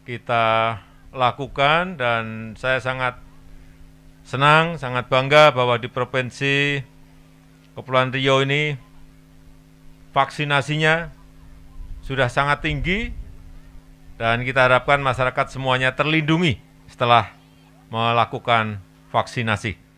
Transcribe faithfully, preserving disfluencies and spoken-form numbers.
kita lakukan, dan saya sangat senang, sangat bangga bahwa di Provinsi Kepulauan Riau ini vaksinasinya sudah sangat tinggi, dan kita harapkan masyarakat semuanya terlindungi setelah melakukan vaksinasi.